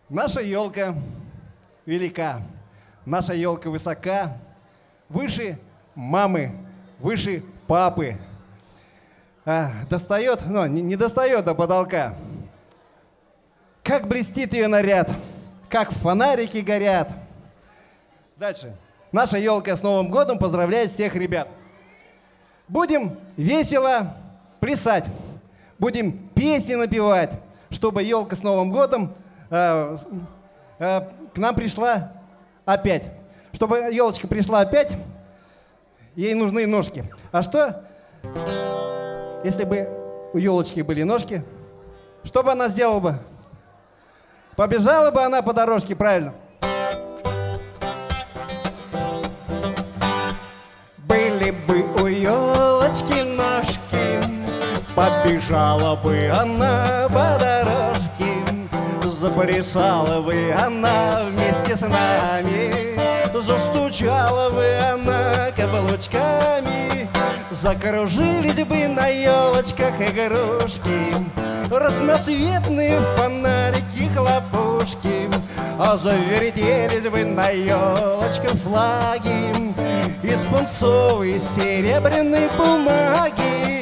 Наша елка велика, наша елка высока, выше мамы, выше папы. Достает, но не достает до потолка. Как блестит ее наряд, как фонарики горят. Дальше. Наша елка с Новым годом поздравляет всех ребят. Будем весело плясать, будем песни напевать, чтобы елка с Новым годом к нам пришла опять. Чтобы елочка пришла опять, ей нужны ножки. А что, если бы у елочки были ножки, что бы она сделала бы? Побежала бы она по дорожке, правильно? Были бы у елочки ножки, побежала бы она по дорожке, заплясала бы она вместе с нами, застучала бы она каблучками, закружились бы на елочках игрушки, разноцветные фонарики, хлопушки, а завертелись бы на елочках флаги из пунцовой и серебряной бумаги.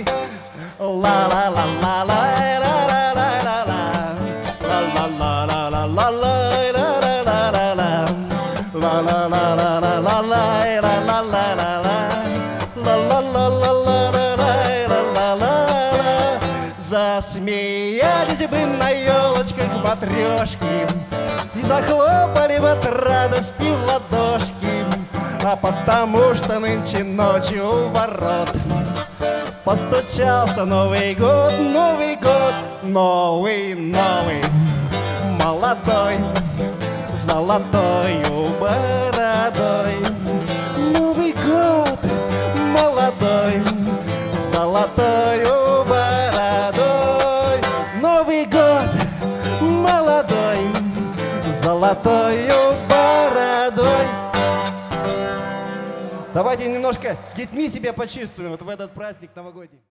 Засмеялись бы на елочках матрешки и захлопали бы от радости в ладошки, а потому что нынче ночью у ворот постучался Новый год, Новый год, новый, новый, молодой, золотою бородой. Новый год, молодой, золотою бородой. Новый год, молодой, золотою бородой. Давайте немножко детьми себя почувствуем вот в этот праздник новогодний.